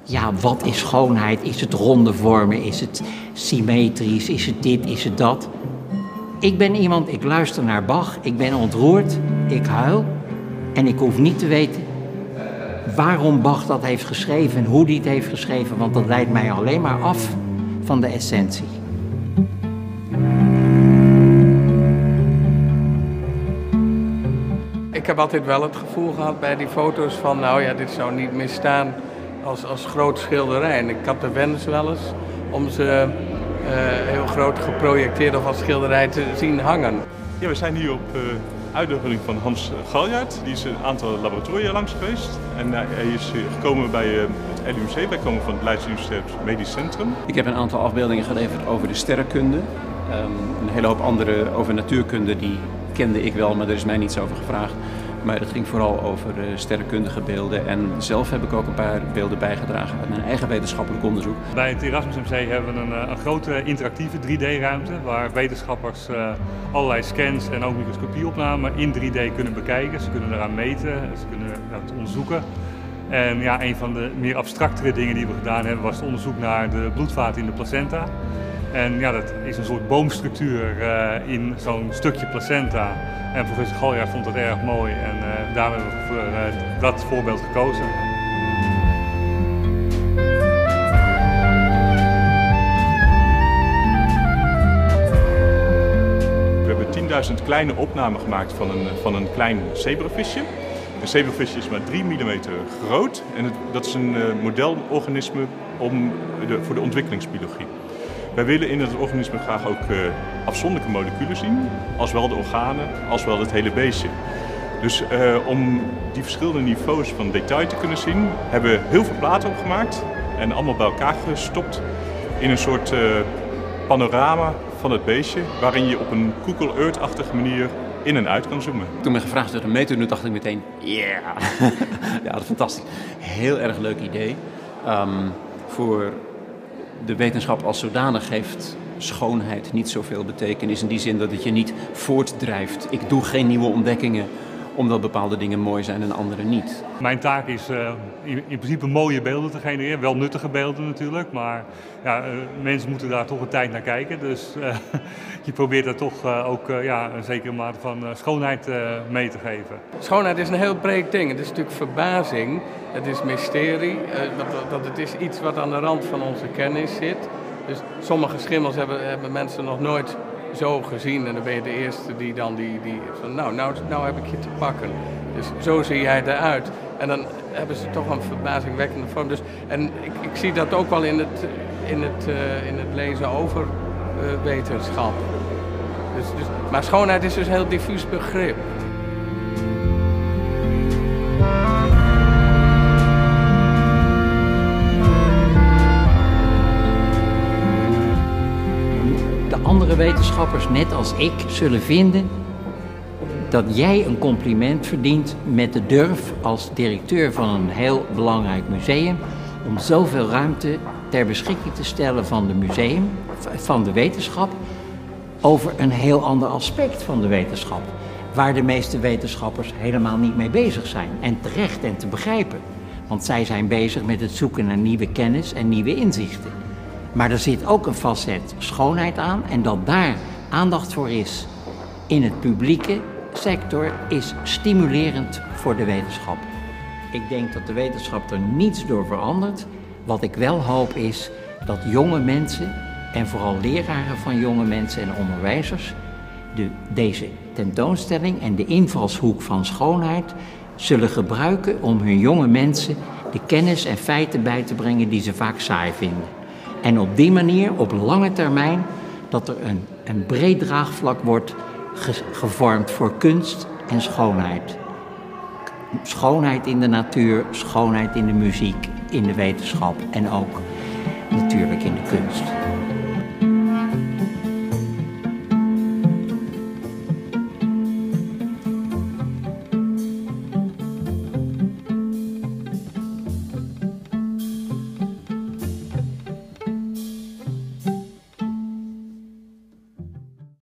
ja, wat is schoonheid? Is het ronde vormen? Is het symmetrisch? Is het dit? Is het dat? Ik ben iemand, ik luister naar Bach, ik ben ontroerd, ik huil en ik hoef niet te weten waarom Bach dat heeft geschreven en hoe hij het heeft geschreven, want dat leidt mij alleen maar af van de essentie. Ik heb altijd wel het gevoel gehad bij die foto's van, nou ja, dit zou niet meer staan als groot schilderij. En ik had de wens wel eens om ze heel groot geprojecteerd of als schilderij te zien hangen. Ja, we zijn hier op uitnodiging van Hans Galjaard. Die is een aantal laboratoria langs geweest. En hij is gekomen bij het LUMC, wij komen van het Leids Universitair Medisch Centrum. Ik heb een aantal afbeeldingen geleverd over de sterrenkunde. Een hele hoop andere over natuurkunde, die kende ik wel, maar er is mij niets over gevraagd. Maar het ging vooral over sterrenkundige beelden. En zelf heb ik ook een paar beelden bijgedragen uit mijn eigen wetenschappelijk onderzoek. Bij het Erasmus MC hebben we een grote interactieve 3D-ruimte waar wetenschappers allerlei scans en ook microscopieopnamen in 3D kunnen bekijken. Ze kunnen eraan meten, ze kunnen het onderzoeken. En ja, een van de meer abstractere dingen die we gedaan hebben was het onderzoek naar de bloedvaten in de placenta. En ja, dat is een soort boomstructuur in zo'n stukje placenta. En professor Galjaard vond dat erg mooi en daarom hebben we voor dat voorbeeld gekozen. We hebben 10.000 kleine opnamen gemaakt van een klein zebravisje. Een zebravisje is maar 3 mm groot en dat is een modelorganisme voor de ontwikkelingsbiologie. Wij willen in het organisme graag ook afzonderlijke moleculen zien, als wel de organen, als wel het hele beestje. Dus om die verschillende niveaus van detail te kunnen zien, hebben we heel veel platen opgemaakt en allemaal bij elkaar gestopt in een soort panorama van het beestje, waarin je op een Google Earth-achtige manier in en uit kan zoomen. Toen me gevraagd werd om mee te doen, dacht ik meteen, ja, dat is fantastisch. Heel erg leuk idee. Voor de wetenschap als zodanig heeft schoonheid niet zoveel betekenis in die zin dat het je niet voortdrijft. Ik doe geen nieuwe ontdekkingen omdat bepaalde dingen mooi zijn en andere niet. Mijn taak is in principe mooie beelden te genereren, wel nuttige beelden natuurlijk, maar ja, mensen moeten daar toch een tijd naar kijken. Dus je probeert daar toch ook een zekere mate van schoonheid mee te geven. Schoonheid is een heel breed ding. Het is natuurlijk verbazing, het is mysterie, dat het is iets wat aan de rand van onze kennis zit. Dus sommige schimmels hebben mensen nog nooit zo gezien en dan ben je de eerste die dan van nou heb ik je te pakken. Dus zo zie jij eruit. En dan hebben ze toch een verbazingwekkende vorm. Dus, en ik zie dat ook wel in het lezen over wetenschap. Maar schoonheid is dus een heel diffuus begrip. Andere wetenschappers, net als ik, zullen vinden dat jij een compliment verdient met de durf als directeur van een heel belangrijk museum om zoveel ruimte ter beschikking te stellen van de wetenschap over een heel ander aspect van de wetenschap, waar de meeste wetenschappers helemaal niet mee bezig zijn. En terecht en te begrijpen, want zij zijn bezig met het zoeken naar nieuwe kennis en nieuwe inzichten. Maar er zit ook een facet schoonheid aan en dat daar aandacht voor is in het publieke sector is stimulerend voor de wetenschap. Ik denk dat de wetenschap er niets door verandert. Wat ik wel hoop is dat jonge mensen en vooral leraren van jonge mensen en onderwijzers deze tentoonstelling en de invalshoek van schoonheid zullen gebruiken om hun jonge mensen de kennis en feiten bij te brengen die ze vaak saai vinden. En op die manier, op lange termijn, dat er een breed draagvlak wordt gevormd voor kunst en schoonheid. Schoonheid in de natuur, schoonheid in de muziek, in de wetenschap en ook natuurlijk in de kunst.